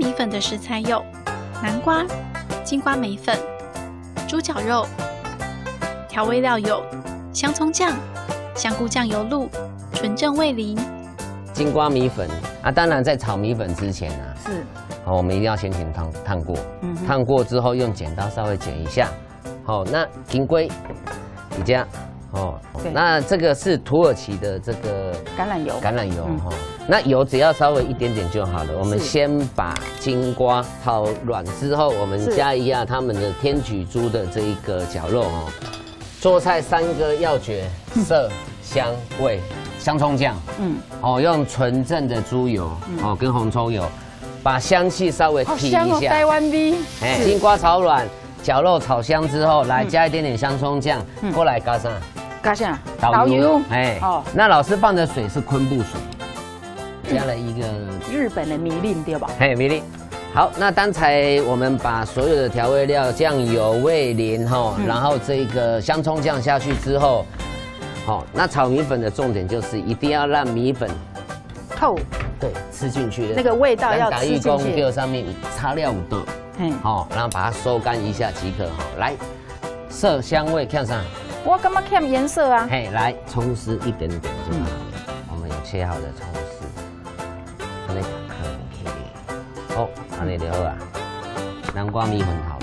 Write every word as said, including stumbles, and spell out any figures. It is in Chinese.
米粉的食材有南瓜、金瓜梅粉、猪脚肉，调味料有香葱酱、香菇酱油露、纯正味淋。 金瓜米粉啊，当然在炒米粉之前啊， 是， 好，我们一定要先前烫烫过， 嗯， 烫过之后用剪刀稍微剪一下，好，那金龟，你这样，哦，那这个是土耳其的这个橄榄油， 橄榄油哈、嗯，那油只要稍微一点点就好了。我们先把金瓜炒软之后，我们加一下他们的天菊猪的这一个绞肉哦。做菜三个要诀：色、香、味。香葱酱，嗯，哦，用纯正的猪油，哦，跟红葱油，把香气稍微提一下。 好香哦，台湾味。 哎，金瓜炒软，绞肉炒香之后，来加一点点香葱酱，过来加上。 加啥？ 导游。哎，哦，那老师放的水是昆布水，加了一个日本的米令对吧？ 嘿，米令。好，那刚才我们把所有的调味料、酱油、味淋哈，然后这个香葱酱下去之后。好，那炒米粉的重点就是一定要让米粉透， 对，吃进去的那个味道要吃进去。 给上面擦料的，嗯，好，然后把它收干一下即可。好，来，色香味看上。 我干嘛看颜色啊？ 嘿，来，葱丝一点点就好。我们有切好的葱丝，安尼看起来，哦，安尼就好啊。南瓜米粉好。